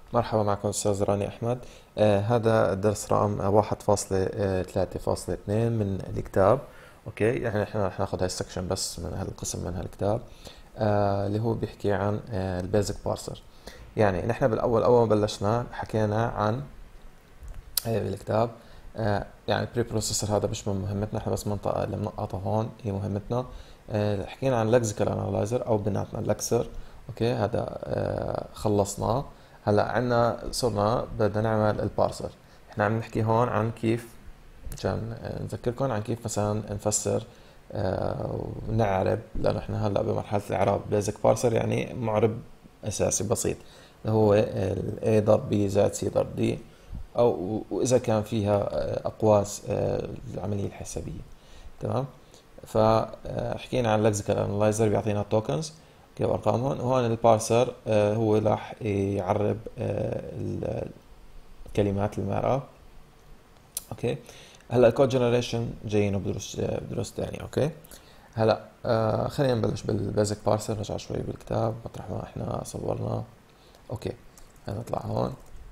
مرحبا معكم أستاذ راني أحمد. هذا الدرس رقم 1.3.2 من الكتاب. أوكي، يعني إحنا رح ناخذ هاي السكشن بس من هذا القسم من هالكتاب، اللي هو بيحكي عن البيزك بارسر. يعني نحن بالأول أول ما بلشنا حكينا عن بالكتاب. يعني البري بروسيسور هذا مش من مهمتنا، احنا بس منطقة اللي بنقطها هون هي مهمتنا. حكينا عن لكسيكال انالايزر او بيناتنا اللكسر. اوكي، هذا خلصناه. هلا عنا صرنا بدنا نعمل البارسر. احنا عم نحكي هون عن كيف، عشان نذكركم عن كيف مثلا نفسر ونعرب، لانه احنا هلا بمرحلة الاعراب. بيزك بارسر يعني معرب اساسي بسيط، اللي هو ال A ضرب B زائد C ضرب D، او واذا كان فيها اقواس العمليه الحسابيه. تمام. فحكينا عن لكسيكال انالايزر بيعطينا التوكنز كيف ارقامهم، وهون البارسر هو راح يعرب الكلمات المعرب. اوكي. هلا الكود جنريشن جايين بدروس ثانيه. اوكي. هلا خلينا نبلش بالبيزك بارسر. نرجع شوي بالكتاب مطرح ما احنا صورنا. اوكي، هنطلع هون.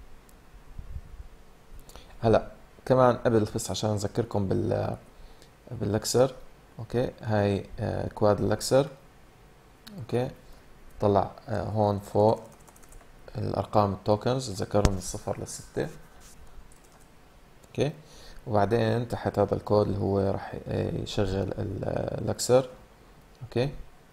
هلا كمان قبل بس عشان اذكركم باللكسر. اوكي، هاي كواد اللكسر. اوكي، طلع هون فوق الارقام التوكنز، تذكروا من الصفر للستة. اوكي، وبعدين تحت هذا الكود اللي هو راح يشغل اللكسر. اوكي،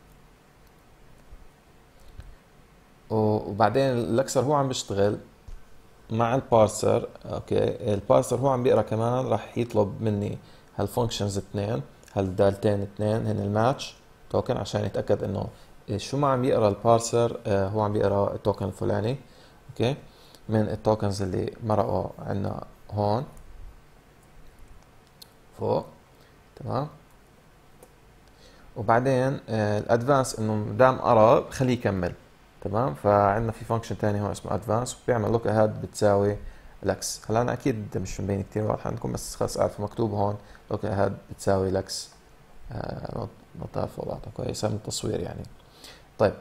وبعدين اللكسر هو عم بيشتغل مع البارسر. اوكي، البارسر هو عم بيقرا كمان، راح يطلب مني هالفانكشنز اثنين، هالدالتين اثنين هن الماتش توكن، عشان يتاكد انه شو ما عم يقرا البارسر هو عم بيقرا التوكن الفلاني. اوكي، من التوكنز اللي مرقوا عندنا هون فوق. تمام. وبعدين الادفانس انه دام قرا خليه يكمل. تمام. فعندنا في فانكشن تاني هون اسمه ادفانس، بيعمل لوك اهاد بتساوي لكس. هلا انا اكيد مش مبين كتير واضح عندكم، بس خلص اعرفوا مكتوب هون لوك اهاد بتساوي لكس. نقطة فوق بعضها كويسة من التصوير يعني. طيب،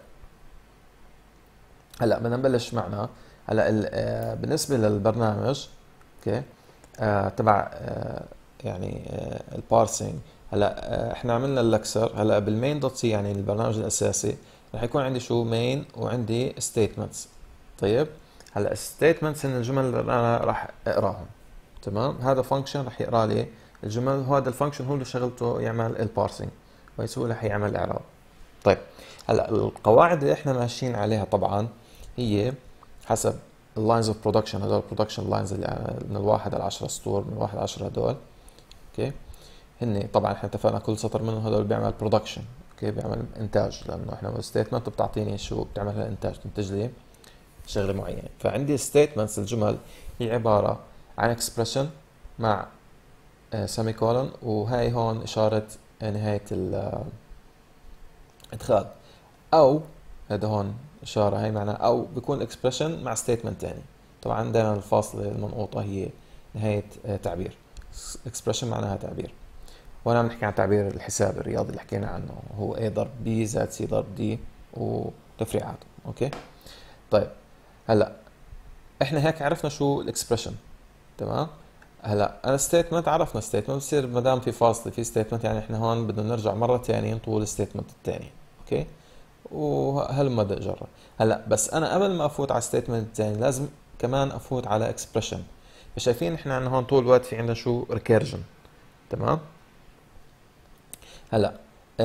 هلا بدنا نبلش معنا. هلا بالنسبة للبرنامج. اوكي، تبع يعني البارسينج. هلا احنا عملنا اللكسر. هلا بالمين دوت سي يعني البرنامج الاساسي رح يكون عندي شو مين وعندي ستيتمنتس. طيب، هلا الستيتمنتس هن الجمل اللي انا راح اقراهم. تمام. هذا فانكشن راح يقرا لي الجمل، وهذا الفانكشن هو اللي شغلته يعمل البارسينج، كويس، هو رح يعمل اعراب. طيب، هلا القواعد اللي احنا ماشيين عليها طبعا هي حسب اللاينز اوف برودكشن. هدول البرودكشن لاينز اللي من الواحد على 10 سطور، من الواحد على 10 هدول. اوكي، هن طبعا احنا اتفقنا كل سطر منهم هدول بيعمل برودكشن. اوكي، بيعمل انتاج، لانه احنا ستيتمنت بتعطيني شو بتعمل الانتاج، تنتج لي شغله معينه. فعندي ستيتمنتس الجمل هي عباره عن اكسبريشن مع سيمي كولون، وهي هون اشاره نهايه الادخال، او هذا هون اشاره هي معناها او بيكون اكسبريشن مع ستيتمنت تاني. طبعا دائما الفاصله المنقوطه هي نهايه تعبير. اكسبريشن معناها تعبير. وانا عم نحكي عن تعبير الحساب الرياضي اللي حكينا عنه، هو A ضرب B زائد C ضرب D وتفريعاته. اوكي. طيب، هلا احنا هيك عرفنا شو الاكسبريشن. تمام. هلا انا ستيتمنت عرفنا ستيتمنت بصير ما دام في فاصله في ستيتمنت، يعني احنا هون بدنا نرجع مره ثانيه نطول الستيتمنت الثاني. اوكي، وهلما بدي اجرب. هلا بس انا قبل ما افوت على الستيتمنت الثاني لازم كمان افوت على اكسبريشن. فشايفين احنا عندنا هون طول الوقت في عندنا شو ريكيرجن. تمام. هلا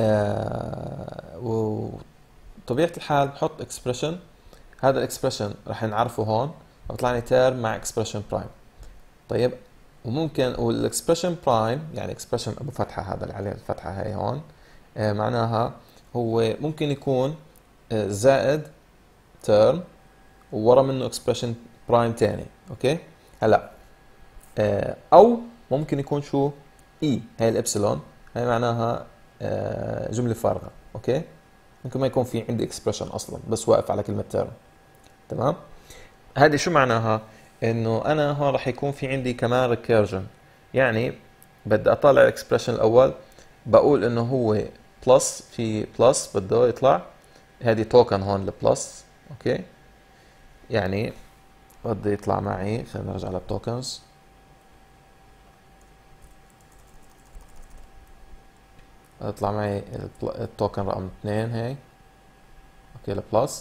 وطبيعة الحال بحط اكسبريشن. هذا الاكسبريشن رح نعرفه هون، بيطلع لي تيرم مع اكسبريشن برايم. طيب، وممكن والاكسبريشن برايم يعني اكسبريشن ابو فتحه، هذا اللي عليه الفتحه هي هون، معناها هو ممكن يكون زائد تيرم وورا منه اكسبريشن برايم تاني. اوكي. هلا او ممكن يكون شو اي، هاي الابسلون هاي معناها جمله فارغه. اوكي، ممكن ما يكون في عندي اكسبريشن اصلا، بس واقف على كلمه تيرم. تمام. هذه شو معناها؟ انه انا هون راح يكون في عندي كمان ريكيرجن. يعني بدي اطلع الاكسبريشن الاول، بقول انه هو بلس، في بلس بده يطلع، هذه توكن هون البلس. اوكي، يعني بدي يطلع معي، خلينا نرجع للتوكنز. يطلع معي التوكن رقم 2 هي. اوكي البلس.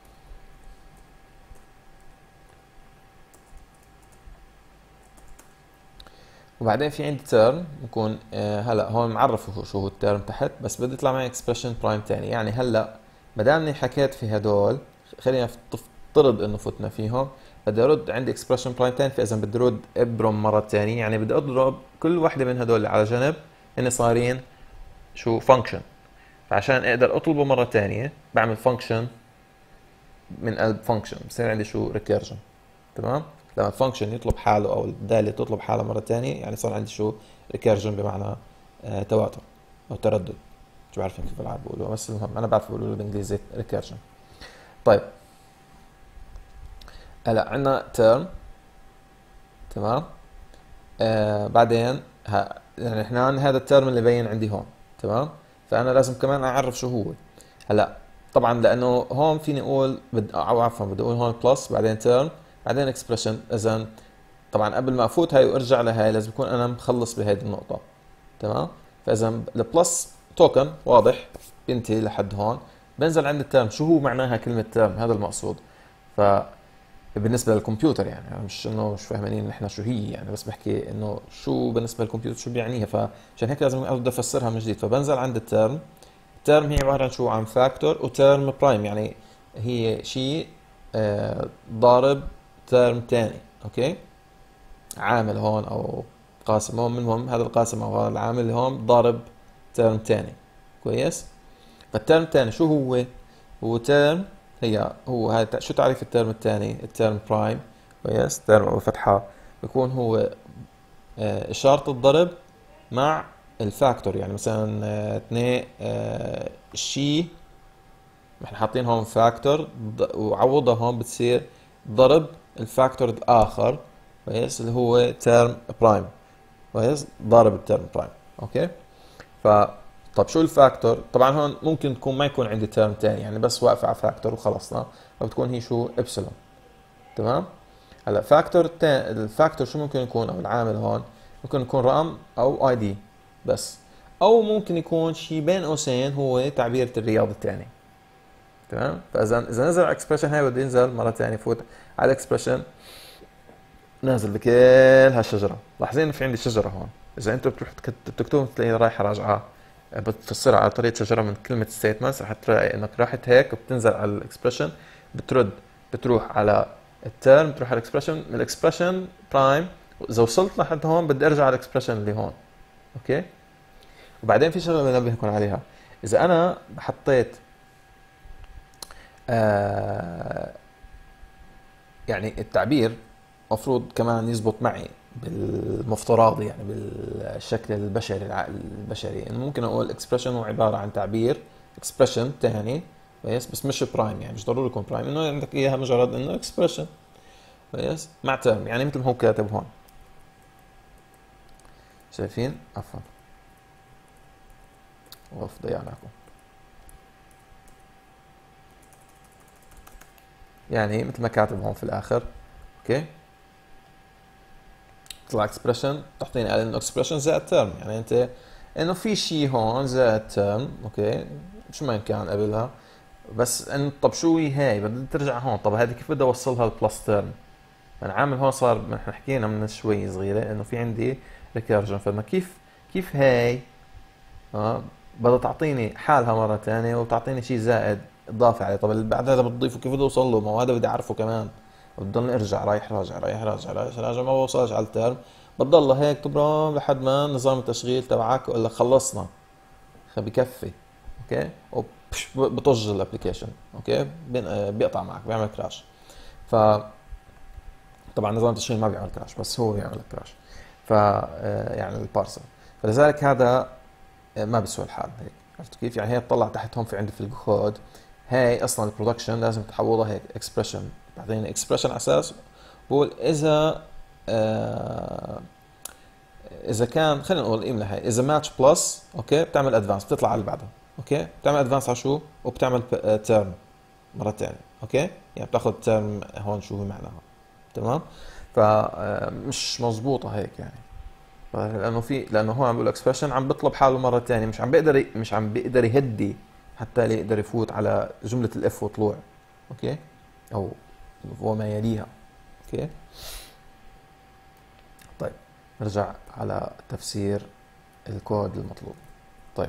وبعدين في عندي تيرم بكون هلا هون معرف شو هو التيرم تحت، بس بدي يطلع معي اكسبرشن برايم تاني. يعني هلا ما دامني حكيت في هدول، خلينا نفترض انه فتنا فيهم، بدي ارد عندي اكسبرشن برايم تاني، فاذا بدي ارد ابرم مره ثانيه، يعني بدي اضرب كل وحده من هدول اللي على جنب هن صارين شو فانكشن. فعشان اقدر اطلبه مره ثانيه بعمل فانكشن من قلب فانكشن، بصير عندي شو ريكيرجن. تمام؟ لما الفانكشن يطلب حاله او الداله تطلب حالها مره ثانيه، يعني صار عندي شو ريكيرجن، بمعنى تواتر او تردد. مش بعرف كيف بالعربي بقولوها، بس المهم انا بعرف بقولوا بالانجليزي ريكيرجن. طيب هلا عندنا تيرم. تمام. بعدين يعني احنا هذا التيرم اللي بين عندي هون. تمام. فانا لازم كمان اعرف شو هو. هلا طبعا لانه هون فيني اقول او عفوا بدي اقول هون بلس بعدين تيرم بعدين اكسبريشن. اذا طبعا قبل ما افوت هاي وارجع لهاي لازم اكون انا مخلص بهيدي النقطة. تمام. فاذا البلس توكن واضح بينتهي لحد هون، بنزل عند التيرم. شو هو معناها كلمة تيرم؟ هذا المقصود. ف بالنسبة للكمبيوتر يعني مش انه مش فاهمين نحن شو هي، يعني بس بحكي انه شو بالنسبة للكمبيوتر شو بيعنيها، فعشان هيك لازم ابدا افسرها من جديد. فبنزل عند التيرم. التيرم هي عبارة عن شو؟ عن فاكتور وتيرم برايم، يعني هي شيء ضارب تيرم تاني. اوكي، عامل هون او قاسم هون، منهم هذا القاسم او هذا العامل اللي هون ضارب تيرم تاني. كويس. فالتيرم الثاني شو هو؟ هو تيرم هو هاي شو تعريف التيرم الثاني؟ التيرم برايم. كويس. تيرم او فتحة بيكون هو إشارة الضرب مع الفاكتور. يعني مثلا اثنين شي، احنا حاطين هون فاكتور وعوضها هون بتصير ضرب الفاكتور الآخر. كويس. اللي هو تيرم برايم. كويس. ضارب التيرم برايم. اوكي. ف طب شو الفاكتور؟ طبعا هون ممكن تكون ما يكون عندي تيرم تاني، يعني بس واقفة على فاكتور وخلصنا، فبتكون هي شو؟ ابسلون. تمام. هلا الفاكتور شو ممكن يكون؟ او العامل هون ممكن يكون رقم او اي دي بس، او ممكن يكون شيء بين قوسين هو تعبيرة الرياض الثاني. تمام. فاذا نزل على الاكسبرشن هاي بده ينزل مرة ثانية، فوت على الاكسبرشن نازل بكل هالشجرة. لاحظين في عندي شجرة هون، اذا انتم بتكتبوا تلاقي رايحة راجعة بتفسرها على طريقة شجرة من كلمة statements، رح تلاقي انك راحت هيك وبتنزل على الاكسبرشن، بترد بتروح على التيرم، بتروح على الاكسبرشن، من الاكسبرشن برايم. اذا وصلت لحد هون بدي ارجع على الاكسبرشن اللي هون. اوكي. وبعدين في شغله بنبهكم عليها، اذا انا حطيت آه يعني التعبير مفروض كمان يزبط معي بالمفترض، يعني بالشكل البشري، العقل البشري، انه ممكن اقول اكسبرشن هو عباره عن تعبير اكسبرشن تاني. كويس. بس مش برايم، يعني مش ضروري يكون برايم، انه عندك اياها مجرد انه اكسبرشن. كويس. مع تيرم، يعني مثل ما هو كاتب هون. شايفين؟ عفوا اوف ضيعناكم. يعني مثل ما كاتب هون في الاخر. اوكي. طلع اكسبرشن، تعطيني قال انه اكسبرشن زائد تيرم، يعني انت انه في شيء هون زائد تيرم. اوكي. شو ما كان قبلها، بس ان طب شو هي بدي ترجع هون. طب هذه كيف بدي اوصلها البلس تيرم؟ انا عامل هون صار نحن حكينا من شوي صغيره انه في عندي ريكيرجن، فما كيف هاي بدها تعطيني حالها مره ثانيه وتعطيني شيء زائد اضافه عليه. طب اللي بعد هذا بتضيفه كيف بدي اوصل له؟ ما هو هذا بدي اعرفه كمان، بضلني ارجع رايح راجع رايح راجع رايح راجع، ما بوصلش على الترم. بتضل هيك تبرم لحد ما نظام التشغيل تبعك يقول لك خلصنا، بكفي. اوكي. بطج الابلكيشن. اوكي. بيقطع معك، بيعمل كراش. ف طبعا نظام التشغيل ما بيعمل كراش، بس هو بيعمل كراش. ف يعني البارسل. فلذلك هذا ما بيسوى الحال هيك. عرفت كيف؟ يعني هي تطلع تحت هون في عندي في الكود، هاي اصلا البرودكشن لازم تحولها هيك اكسبرشن، بعدين اكسبرشن على اساس بقول اذا كان، خلينا نقول القيمه هاي اذا ماتش بلس. اوكي. بتعمل ادفانس، بتطلع على اللي بعده. اوكي. بتعمل ادفانس على شو؟ وبتعمل تيرم مره ثانيه. اوكي. يعني بتاخذ تيرم هون شو هو معناها. تمام. فمش مزبوطة هيك يعني، لانه هو عم بيقول اكسبريشن عم بيطلب حاله مرة ثانية، مش عم بيقدر يهدي حتى يقدر يفوت على جملة الاف وطلوع. اوكي، او وما يليها. اوكي. طيب نرجع على تفسير الكود المطلوب. طيب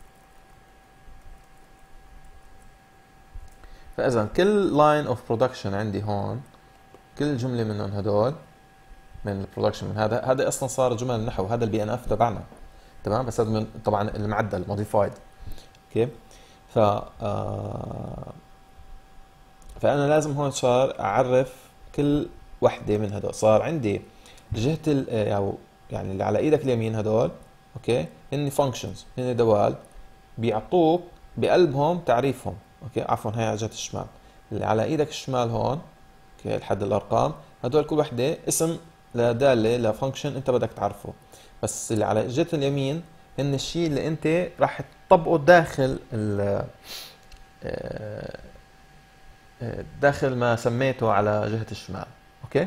فاذا كل لاين اوف برودكشن عندي هون، كل جمله منهم هدول من البرودكشن، من هذا اصلا صار جمل نحو، هذا البي ان اف تبعنا. تمام. بس هذا طبعا المعدل موديفايد. اوكي. ف فانا لازم هون صار اعرف كل وحده من هدول. صار عندي جهه او يعني اللي على ايدك اليمين هدول، اوكي، هن فانكشنز، هن دوال بيعطوك بقلبهم تعريفهم. اوكي عفوا، هي على جهه الشمال. اللي على ايدك الشمال هون، اوكي، لحد الارقام هدول كل وحده اسم لداله لفانكشن انت بدك تعرفه. بس اللي على جهه اليمين هن الشيء اللي انت راح تطبقه داخل داخل ما سميته على جهه الشمال. اوكي.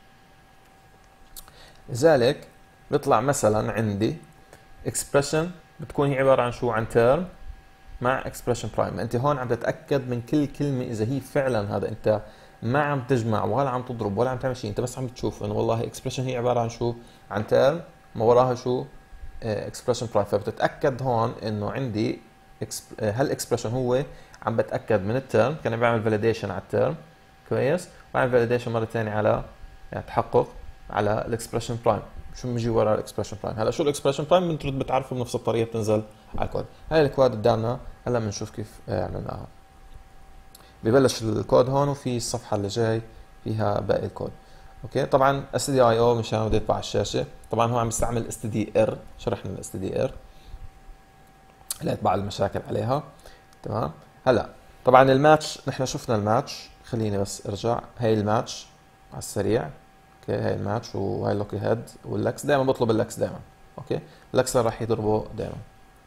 لذلك بيطلع مثلا عندي expression بتكون هي عباره عن شو؟ عن term مع expression prime. انت هون عم تتاكد من كل كلمه اذا هي فعلا هذا، انت ما عم تجمع ولا عم تضرب ولا عم تعمل شيء، انت بس عم تشوف انه والله expression هي عباره عن شو؟ عن term ما وراها شو؟ expression prime. فبتتاكد هون انه عندي هل expression هو عم بتاكد من الترم، كان بعمل validation على الترم كويس، بعمل validation مره ثانيه على يعني تحقق على الاكسبريشن برايم. شو بيجي ورا الاكسبريشن برايم؟ هلا شو الاكسبريشن برايم؟ بنترد بتعرفه بنفس الطريقه بتنزل على الكود. هاي الكود قدامنا، هلا بنشوف كيف عملناها. ببلش الكود هون، وفي الصفحه اللي جاي فيها باقي الكود. اوكي. طبعا stdio مشان بده يطبع على الشاشه. طبعا هو عم بيستعمل stdr، شرحنا ال stdr ليطبع المشاكل عليها. تمام. هلا طبعا الماتش، نحن شفنا الماتش، خليني بس ارجع. هاي الماتش على السريع. اوكي، هاي الماتش وهاي اللوكي هيد واللكس، دائما بطلب اللكس دائما. اوكي، اللكس راح يضربه دائما.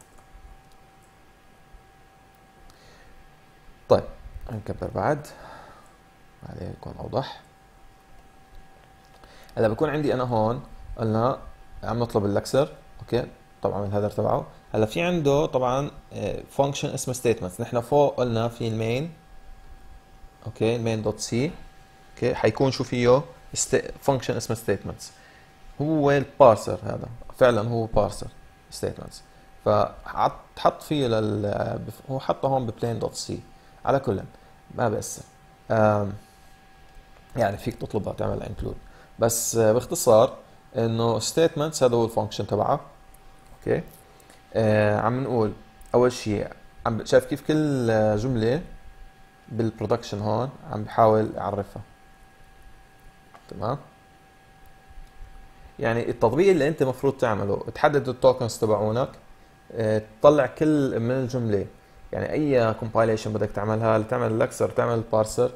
طيب نكبر بعد عليه يكون اوضح. هلا بكون عندي انا هون قلنا عم نطلب اللكسر. اوكي، طبعا الهيدر تبعه. هلا في عنده طبعا فانكشن اسمه ستيتمنتس. نحن فوق قلنا في المين، اوكي، المين دوت سي. اوكي، حيكون شو فيه؟ فانكشن اسمه ستيتمنتس. هو البارسر، هذا فعلا هو بارسر ستيتمنتس. فحط فيه هو حطه هون ببلين دوت سي. على كل ما بأثر، يعني فيك تطلبها تعمل انكلود. بس باختصار انه ستيتمنتس هذا هو الفانكشن تبعه. اوكي. عم نقول اول شيء، شايف كيف كل جمله بالبرودكشن هون عم بحاول اعرفها. تمام. يعني التطبيق اللي انت المفروض تعمله، تحدد التوكنز تبعونك، تطلع كل من الجمله. يعني اي كومبايليشن بدك تعملها، تعمل اللكسر، تعمل البارسر،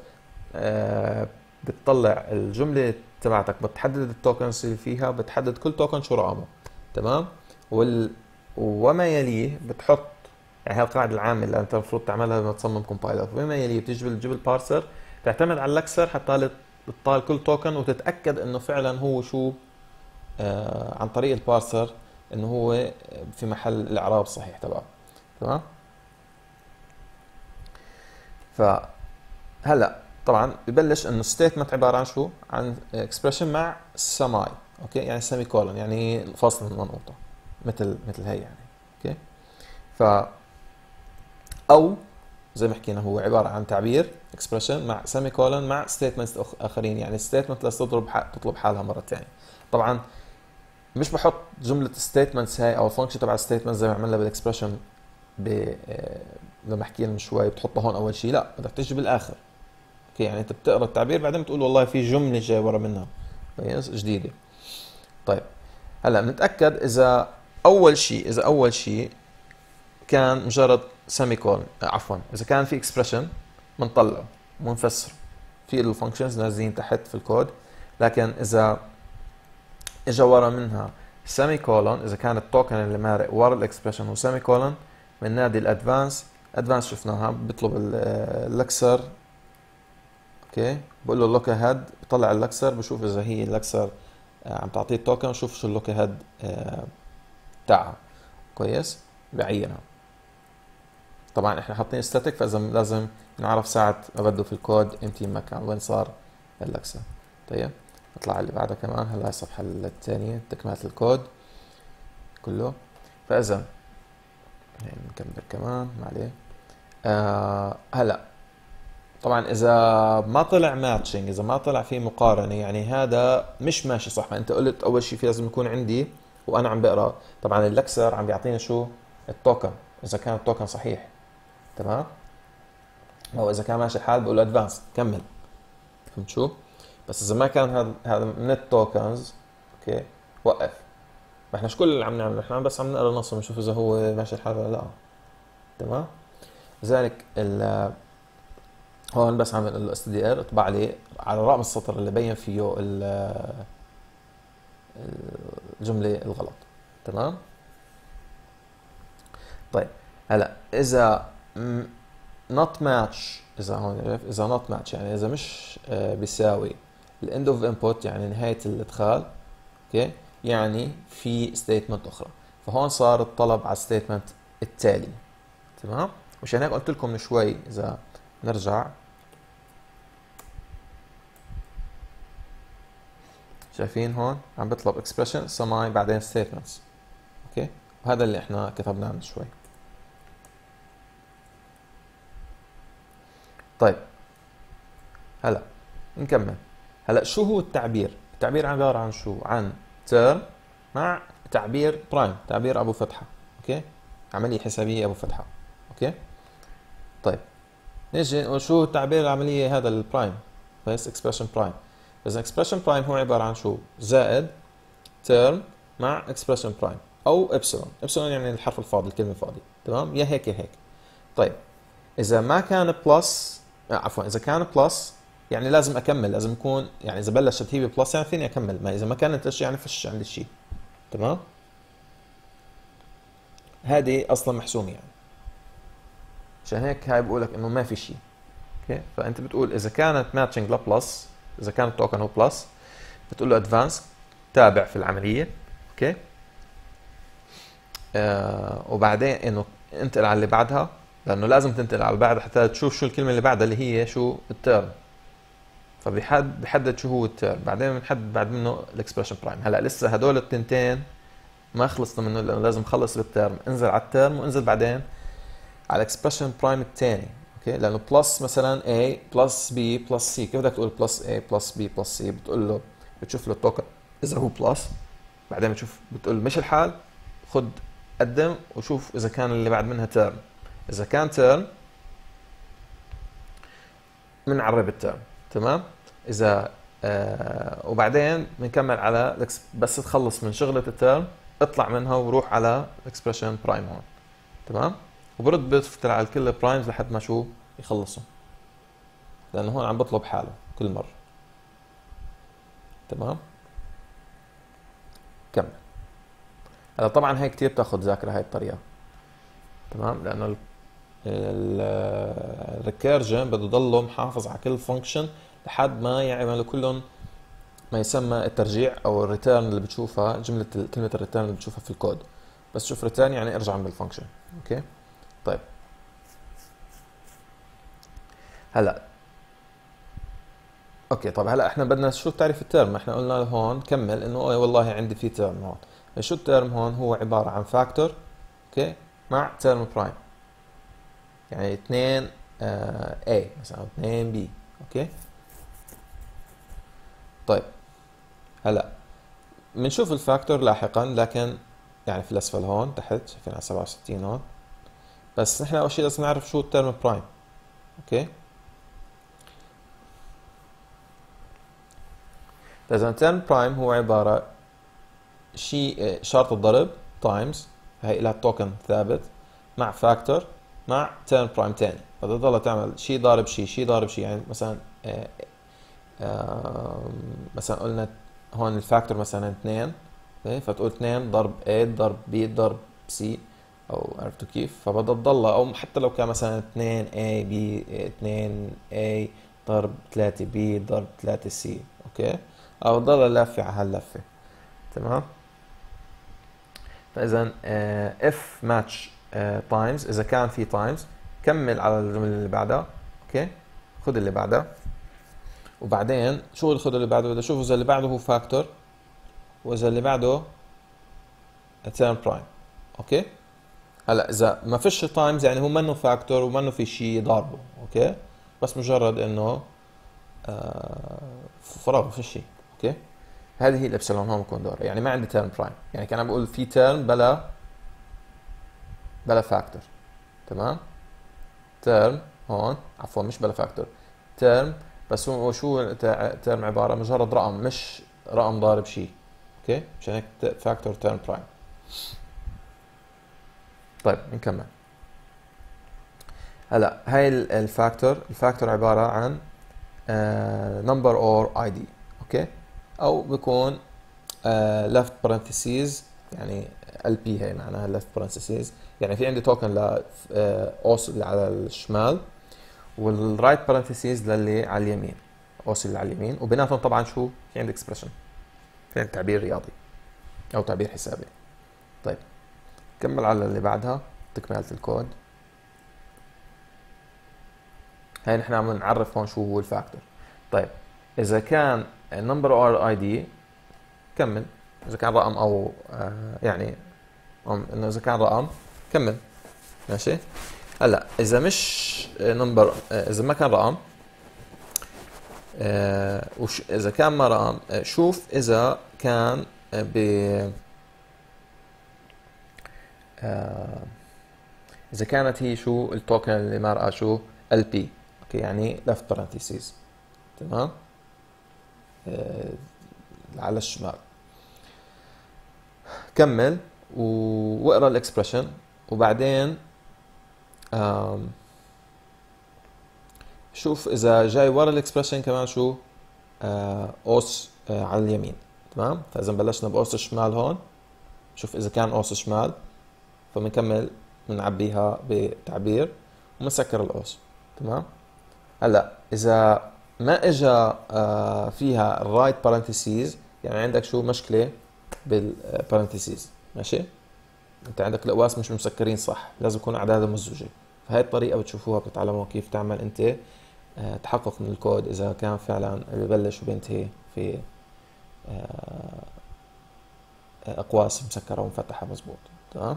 بتطلع الجمله تبعتك، بتحدد التوكنز اللي فيها، بتحدد كل توكن شو رقمه. تمام. وما يليه بتحط، يعني هاي القاعده العامه اللي انت المفروض تعملها لما تصمم كومبايلر. وما يليه بتجيب البارسر، تعتمد على اللكسر حتى تطال كل توكن وتتاكد انه فعلا هو شو، عن طريق البارسر، انه هو في محل الاعراب الصحيح تبعه. تمام. فهلا طبعا ببلش انه ستيتمنت عباره عن شو؟ عن اكسبريشن مع سماي. اوكي، يعني سيمي كولن، يعني فاصل منقوطه، مثل هي يعني. اوكي. ف او زي ما حكينا هو عباره عن تعبير اكسبريشن مع سيمي كولن مع ستيتمنتس اخرين، يعني ستيتمنت لازم تطلب حالها مره ثانيه. طبعا مش بحط جمله ستيتمنتس هاي او الفانكشن تبع الستيتمنت زي ما عملنا بالاكسبريشن لما حكينا من شوي، بتحطها هون اول شيء. لا، بدك تيجي بالاخر. اوكي، يعني انت بتقرا التعبير بعدين بتقول والله في جمله جاي ورا منها كويس جديده. طيب هلا بنتاكد اذا اول شيء كان مجرد سيمي كولن، عفوا اذا كان في اكسبريشن بنطلعه ونفسره في الفانكشنز نازلين تحت في الكود. لكن اذا اجى ورا منها سيمي كولن، اذا كان التوكن اللي مارق ورا الاكسبريشن هو سيمي كولن، بننادي الادفانس. ادفانس شفناها بيطلب اللكسر اوكي، بقول له لوك اهيد، بطلع اللكسر بشوف اذا هي اللكسر عم تعطيه التوكن، وشوف شو اللوك اهيد تاعها. كويس، بعينها. طبعا احنا حاطين ستاتيك، فاذا لازم نعرف ساعة ما بده في الكود امتى مكان وين صار اللكسر. طيب نطلع اللي بعدها كمان. هلا الصفحة الثانية تكملة الكود كله. فاذا نكمل كمان ما عليه. هلا طبعا اذا ما طلع ماتشنج، اذا ما طلع في مقارنة، يعني هذا مش ماشي صح. ما انت قلت اول شيء في لازم يكون عندي وانا عم بقرا. طبعا اللكسر عم بيعطيني شو؟ التوكن، اذا كان التوكن صحيح. تمام، او اذا كان ماشي الحال بقول ادفانس كمل. فهمت شو؟ بس اذا ما كان هذا من التوكنز، اوكي وقف. ما احنا كل اللي عم نعمله احنا بس عم نقرا النص ونشوف اذا هو ماشي الحال ولا لا. تمام، لذلك هون بس عم نقول له اس دي ار اطبع لي على رقم السطر اللي بين فيه الجمله الغلط. تمام. طيب هلا اذا not match، اذا هون اذا not match يعني اذا مش بيساوي الاند اوف انبوت، يعني نهايه الادخال، اوكي، يعني في ستيتمنت اخرى. فهون صار الطلب على الستيتمنت التالي. تمام، مشان هيك قلت لكم من شوي اذا نرجع، شايفين هون عم بطلب expression سماي بعدين statements. اوكي، وهذا اللي احنا كتبناه من شوي. طيب هلا نكمل. هلا شو هو التعبير؟ التعبير عبارة عن شو؟ عن term مع تعبير برايم، تعبير ابو فتحة. اوكي، عملية حسابية ابو فتحة. اوكي، طيب نيجي نقول شو تعبير العملية هذا البرايم، بس expression برايم. اذا expression برايم هو عبارة عن شو؟ زائد term مع expression برايم او ابسلون. ابسلون يعني الحرف الفاضي، الكلمة الفاضية. تمام، يا هيك يا هيك. طيب اذا ما كان بلس، عفوا اذا كان بلس يعني لازم اكمل، لازم يكون يعني اذا بلشت هي بلس يعني فيني اكمل، ما اذا ما كانت ايش يعني فش عندي شيء. تمام، هذه اصلا محسومه يعني. عشان هيك هاي بقول لك انه ما في شيء. اوكي، فانت بتقول اذا كانت ماتشنج لبلس، اذا كان التوكن هو بلس، بتقول له ادفانس تابع في العمليه. اوكي، وبعدين انه انتقل على اللي بعدها، لانه لازم تنتقل على اللي بعدها حتى تشوف شو الكلمه اللي بعدها اللي هي شو؟ التيرم. فبيحدد شو هو التيرم، بعدين بنحدد بعد منه الاكسبريشن برايم. هلا لسه هدول التنتين ما خلصنا منه، لانه لازم نخلص بالتيرم. انزل على التيرم وانزل بعدين على الاكسبريشن برايم الثاني. اوكي، لانه بلس مثلا A بلس B بلس C، كيف بدك تقول بلس A بلس B بلس C؟ بتقول له بتشوف له التوكن اذا هو بلس، بعدين بتشوف بتقول مش الحال خد قدم وشوف اذا كان اللي بعد منها تيرم. اذا كان تيرم بنعرب التيرم. تمام، اذا وبعدين بنكمل على بس تخلص من شغلة التيرم اطلع منها وروح على الاكسبريشن برايم هون. تمام، وبرد بفتر على كل البرايمز لحد ما شو يخلصوا، لانه هون عم بطلب حاله كل مرة. تمام، كمل. هلا طبعا هي كتير بتاخد ذاكرة هاي الطريقة. تمام، لانه الريكيرجن بده يضله محافظ على كل فانكشن لحد ما يعملوا كلهم ما يسمى الترجيع او الريتيرن اللي بتشوفها، كلمة الريتيرن اللي بتشوفها في الكود. بس شوف ريتيرن يعني ارجع من الفانكشن. اوكي، طيب هلا اوكي. طيب هلا احنا بدنا شو تعريف التيرم؟ احنا قلنا هون كمل انه والله عندي في تيرم هون. شو التيرم هون؟ هو عبارة عن فاكتور اوكي مع تيرم برايم، يعني 2 A مثلا او 2 B. اوكي، طيب هلا بنشوف الفاكتور لاحقا، لكن يعني في الاسفل هون تحت شايفين على 67 هون. بس نحن اول شيء لازم نعرف شو التيرم برايم. اوكي، اذا التيرم برايم هو عباره شيء شرط الضرب تايمز، هي لها توكن ثابت مع فاكتور مع تيرم برايم تاني. فتضل تعمل شيء ضارب شيء، شيء ضارب شيء. يعني مثلا مثلا قلنا هون الفاكتور مثلا 2، فتقول 2 ضرب A ضرب B ضرب C، او عرفتوا كيف؟ فبدها تضلها، او حتى لو كان مثلا 2 A B 2 A ضرب 3 بي ضرب 3 سي. اوكي، او ضل لافة على هاللفة. تمام. فاذا اف ماتش تايمز، اذا كان في تايمز كمل على الجملة اللي بعدها. اوكي، خذ اللي بعدها، وبعدين شو اللي خذ اللي بعده؟ بدي اشوف اذا اللي بعده هو فاكتور واذا اللي بعده تيرم برايم. اوكي، هلا اذا ما فيش تايمز يعني هو منه فاكتور ومنه في شيء ضاربه. اوكي، بس مجرد انه فراغ، ما في شيء. اوكي، هذه هي الابسلون هون بكون دورها، يعني ما عندي تيرم برايم، يعني كان عم بقول في تيرم بلا فاكتور. تمام، تيرم هون، عفوا مش بلا فاكتور، تيرم بس هو شو تيرم؟ عباره مجرد رقم، مش رقم ضارب شيء. اوكي، مشان هيك فاكتور تيرم برايم. طيب نكمل. هلا هاي الفاكتور عباره عن number or id. اوكي، او بيكون left parentheses، يعني LP هي معناها left parentheses، يعني في عندي توكن اوس اللي على الشمال والرايت parentheses للي على اليمين، اوس اللي على اليمين، وبيناتهم طبعا شو في عندي expression، في عندي تعبير رياضي او تعبير حسابي. طيب كمل على اللي بعدها، تكملة الكود. هاي نحن عم نعرف هون شو هو الفاكتور. طيب اذا كان number or id كمل، اذا كان رقم او يعني انه اذا كان رقم كمل. ماشي. هلا اذا مش نمبر، اذا ما كان رقم، اذا كان ما رقم، شوف اذا كان ب اذا كانت هي شو التوكن اللي مرقه شو LP. اوكي، يعني left parentheses. تمام، على الشمال. كمل واقرا الاكسبريشن، وبعدين شوف اذا جاي ورا الاكسبريشن كمان شو اوس على اليمين. تمام، فاذا بلشنا باوس الشمال هون، شوف اذا كان اوس شمال فبنكمل بنعبيها بتعبير ومنسكر الاوس. تمام. هلا اذا ما اجى فيها الرايت بارنتيسيز، يعني عندك شو مشكله بالبارنتيسيز. ماشي، انت عندك الاقواس مش مسكرين صح، لازم يكون اعدادها مزوجه. فهي الطريقه بتشوفوها، بتتعلموا كيف تعمل انت تحقق من الكود اذا كان فعلا ببلش وبينتهي في اقواس مسكره ومفتحه مزبوط. تمام.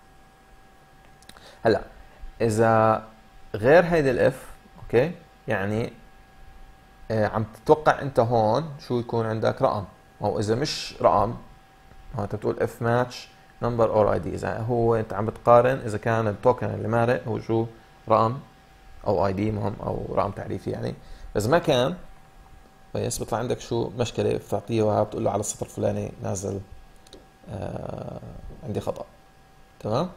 هلا اذا غير هيدي الاف، اوكي، يعني عم تتوقع انت هون شو يكون عندك رقم، او اذا مش رقم هون انت بتقول اف ماتش نمبر اور اي دي، اذا هو انت عم بتقارن اذا كان التوكن اللي مارق هو شو رقم او اي دي مهم او رقم تعريفي يعني. اذا ما كان كويس بيطلع عندك شو مشكله، بتعطيه بتقول له على السطر الفلاني نازل عندي خطأ. تمام.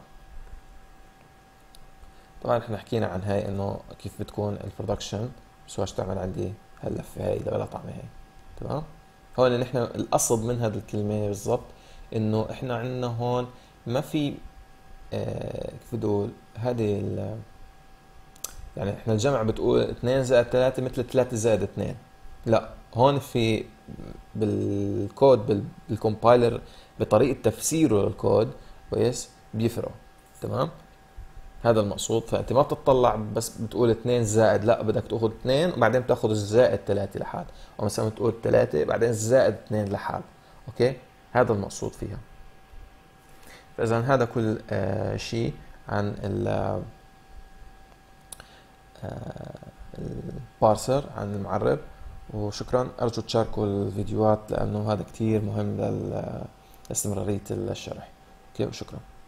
طبعا احنا حكينا عن هاي انه كيف بتكون البرودكشن، شو تعمل عندي هاللفه هاي اللي بلا طعمه هاي. تمام. هون نحن القصد من هذه الكلمه بالضبط انه احنا عندنا هون ما في كيف بدي اقول هذه يعني احنا الجمع بتقول 2 زائد 3 مثل 3 زائد 2، لا هون في بالكود بالكومبايلر بطريقه تفسيره للكود كويس بيفرقوا. تمام، هذا المقصود. فانت ما بتطلع بس بتقول 2 زائد، لا بدك تاخذ 2 وبعدين بتاخذ الزائد 3 لحال، او مثلا بتقول 3 بعدين الزائد 2 لحال. اوكي، هذا المقصود فيها. فاذا هذا كل شيء عن البارسر، عن المعرب. وشكرا، ارجو تشاركوا الفيديوهات لانه هذا كتير مهم لاستمرارية الشرح. اوكي، وشكرا.